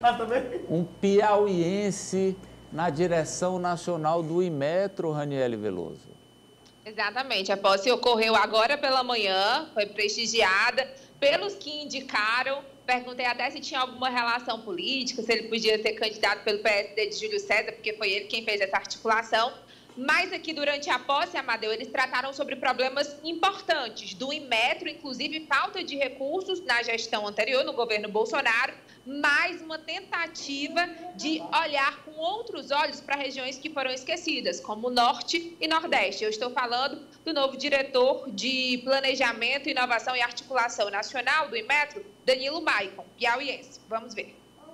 um piauiense na direção nacional do Inmetro, Raniele Veloso. Exatamente, a posse ocorreu agora pela manhã, foi prestigiada pelos que indicaram. Perguntei até se tinha alguma relação política, se ele podia ser candidato pelo PSD de Júlio César, porque foi ele quem fez essa articulação. Mas aqui, durante a posse, Amadeu, eles trataram sobre problemas importantes do Inmetro, inclusive falta de recursos na gestão anterior, no governo Bolsonaro, mais uma tentativa de olhar com outros olhos para regiões que foram esquecidas, como Norte e Nordeste. Eu estou falando do novo diretor de Planejamento, Inovação e Articulação Nacional do Inmetro, Danilo Maicon, piauiense. Vamos ver.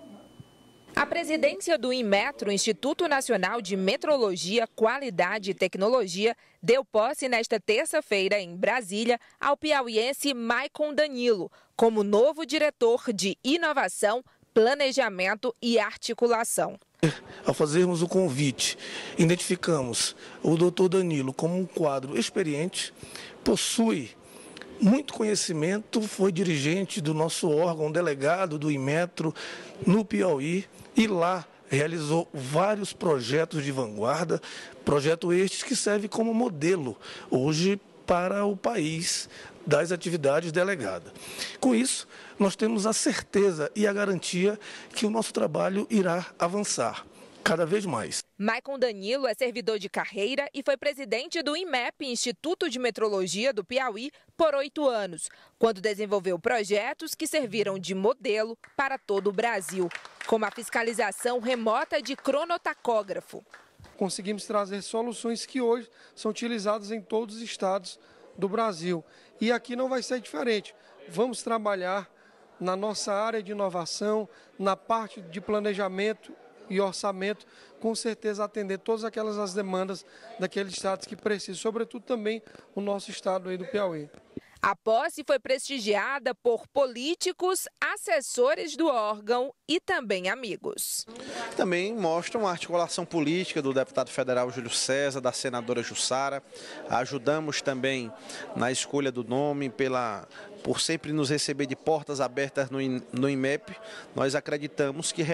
A presidência do Inmetro, Instituto Nacional de Metrologia, Qualidade e Tecnologia, deu posse nesta terça-feira em Brasília ao piauiense Maicon Danilo, como novo diretor de Inovação, Planejamento e Articulação. Ao fazermos o convite, identificamos o doutor Danilo como um quadro experiente, possui muito conhecimento, foi dirigente do nosso órgão, delegado do Inmetro no Piauí, e lá realizou vários projetos de vanguarda, projeto estes que serve como modelo hoje para o país das atividades delegadas. Com isso, nós temos a certeza e a garantia que o nosso trabalho irá avançar cada vez mais. Maicon Danilo é servidor de carreira e foi presidente do IMEP, Instituto de Metrologia do Piauí, por 8 anos, quando desenvolveu projetos que serviram de modelo para todo o Brasil, como a fiscalização remota de cronotacógrafo. Conseguimos trazer soluções que hoje são utilizadas em todos os estados do Brasil. E aqui não vai ser diferente. Vamos trabalhar na nossa área de inovação, na parte de planejamento e orçamento, com certeza atender todas aquelas demandas daqueles estados que precisam, sobretudo também o nosso estado aí do Piauí. A posse foi prestigiada por políticos, assessores do órgão e também amigos. Também mostra uma articulação política do deputado federal Júlio César, da senadora Jussara. Ajudamos também na escolha do nome, por sempre nos receber de portas abertas no IMEP. Nós acreditamos que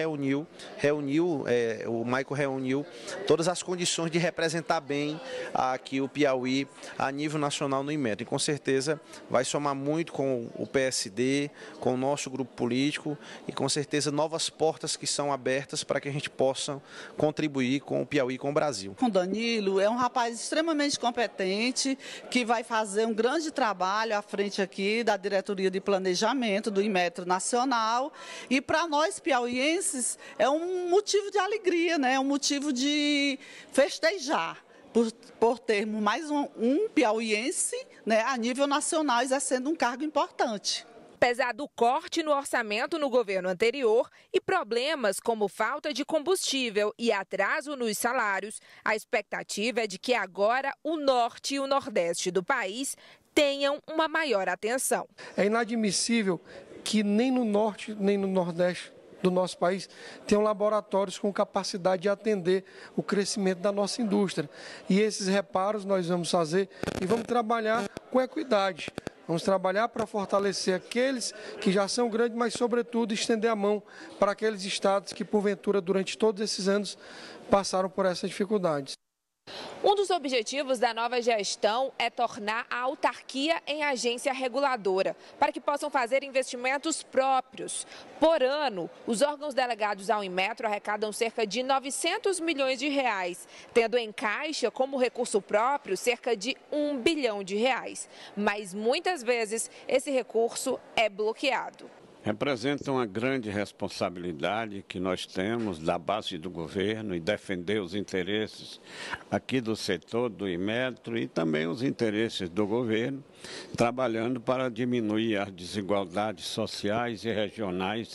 o Maicon reuniu todas as condições de representar bem aqui o Piauí a nível nacional no IMEP. E com certeza vai somar muito com o PSD, com o nosso grupo político e com certeza novas portas que são abertas para que a gente possa contribuir com o Piauí e com o Brasil. O Danilo é um rapaz extremamente competente que vai fazer um grande trabalho à frente aqui da Diretoria de Planejamento do Inmetro Nacional, e para nós piauienses é um motivo de alegria, né? Um motivo de festejar por termos mais um piauiense, né, a nível nacional exercendo um cargo importante. Apesar do corte no orçamento no governo anterior e problemas como falta de combustível e atraso nos salários, a expectativa é de que agora o norte e o nordeste do país tenham uma maior atenção. É inadmissível que nem no norte nem no nordeste do nosso país tenham laboratórios com capacidade de atender o crescimento da nossa indústria. E esses reparos nós vamos fazer e vamos trabalhar com equidade. Vamos trabalhar para fortalecer aqueles que já são grandes, mas, sobretudo, estender a mão para aqueles estados que, porventura, durante todos esses anos, passaram por essas dificuldades. Um dos objetivos da nova gestão é tornar a autarquia em agência reguladora, para que possam fazer investimentos próprios. Por ano, os órgãos delegados ao Inmetro arrecadam cerca de 900 milhões de reais, tendo em caixa como recurso próprio cerca de R$ 1 bilhão. Mas muitas vezes esse recurso é bloqueado. Representa uma grande responsabilidade que nós temos da base do governo e defender os interesses aqui do setor do Inmetro e também os interesses do governo, trabalhando para diminuir as desigualdades sociais e regionais.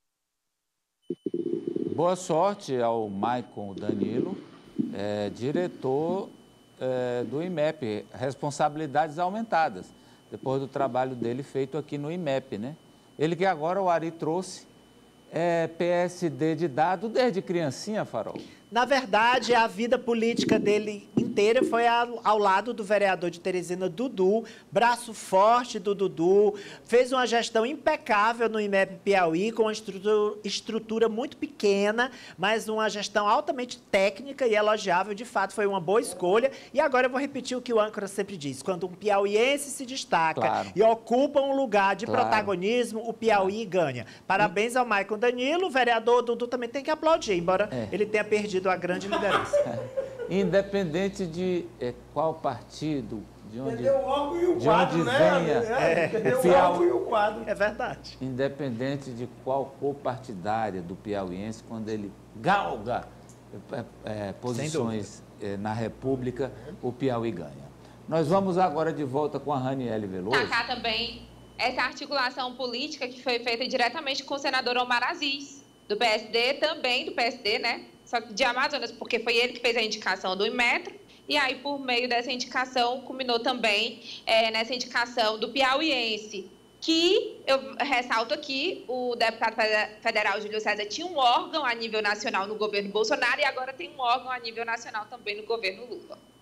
Boa sorte ao Maicon Danilo, diretor do IMEP, responsabilidades aumentadas, depois do trabalho dele feito aqui no IMEP, né? Ele que agora o Ari trouxe é PSD de dado desde criancinha, Farol. Na verdade, a vida política dele inteira foi ao lado do vereador de Teresina, Dudu, braço forte do Dudu, fez uma gestão impecável no IMEP Piauí, com uma estrutura muito pequena, mas uma gestão altamente técnica e elogiável. De fato, foi uma boa escolha. E agora eu vou repetir o que o âncora sempre diz: quando um piauiense se destaca e ocupa um lugar de protagonismo, o Piauí ganha. Parabéns ao Maicon Danilo. O vereador Dudu também tem que aplaudir, embora ele tenha perdido a grande liderança. Independente de qual partido, de onde, entendeu o órgão e o quadro, venha, entendeu o órgão e o quadro. É verdade. Independente de qual cor partidária do piauiense, quando ele galga posições na República, o Piauí ganha. Nós vamos agora de volta com a Raniele Veloso. Destacar também essa articulação política que foi feita diretamente com o senador Omar Aziz, do PSD, também do PSD, né? Só que de Amazonas, porque foi ele que fez a indicação do Inmetro, e aí, por meio dessa indicação, culminou também nessa indicação do piauiense, que, eu ressalto aqui, o deputado federal Júlio César tinha um órgão a nível nacional no governo Bolsonaro e agora tem um órgão a nível nacional também no governo Lula.